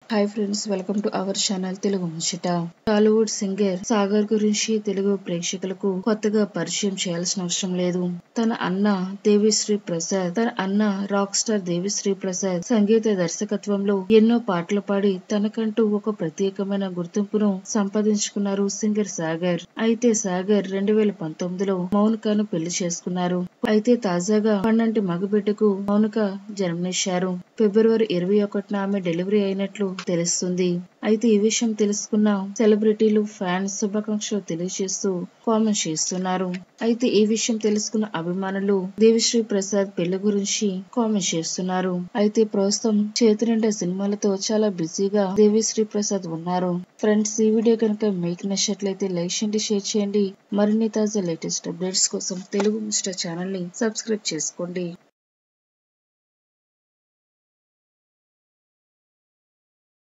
Hi friends, welcome to our channel Telugu Muchata. Tollywood singer Sagar గురించి తెలుగు ప్రేక్షకులకు కొత్తగా పరిచయం చేయాల్సిన అవసరం లేదు. తన అన్న రాక్ స్టార్ దేవిశ్రీ ప్రసాద్ సంగీత దర్శకత్వంలో ఎన్నో పాటలు పాడి తనకంటూ ఒక ప్రత్యేకమైన గుర్తింపును సంపాదించుకున్నారు సింగర్ సాగర్. అయితే సాగర్ 2019లో మౌనికను పెళ్లి చేసుకున్నారు. అయితే తాజాగా పన్నంటి మగబిడ్డకు మౌనిక జన్మనిచ్చారు. ఫిబ్రవరి 21న ఆమె డెలివరీ అయినట్లు తెలుస్తుంది. అయితే ఈ విషయం తెలుసుకున్న సెలబ్రిటీలు ఫ్యాన్స్ శుభాకాంక్షలు తెలియజేస్తూ కామెంట్స్ చేస్తున్నారు. అయితే ఈ విషయం తెలుసుకున్న అభిమానులు దేవిశ్రీ ప్రసాద్ పెళ్లి గురించి కామెంట్స్ చేస్తున్నారు. అయితే ప్రస్తుతం చేతినిండా సినిమాలతో చాలా బిజీగా దేవిశ్రీ ప్రసాద్ ఉన్నారు. ఫ్రెండ్స్, ఈ వీడియో కనుక మీకు నచ్చినట్లయితే లైక్ చేయండి, షేర్ చేయండి. మరిన్ని తాజా లేటెస్ట్ అప్డేట్స్ కోసం తెలుగు ముచ్చట ఛానల్ ని సబ్స్క్రైబ్ చేసుకోండి.